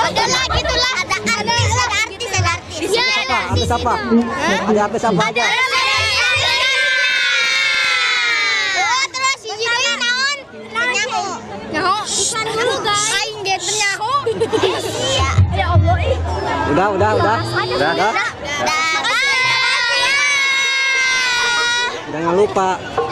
Ada lagi tuh lah. Ada artis. Ya, Artis apa? Ada artis apa? Ada. Oh, terus si Jadi naon? Nyaho. Iklan dulu, guys. Aing dia nyaho. Iya. Ya Allah. Udah. Dah. Jangan lupa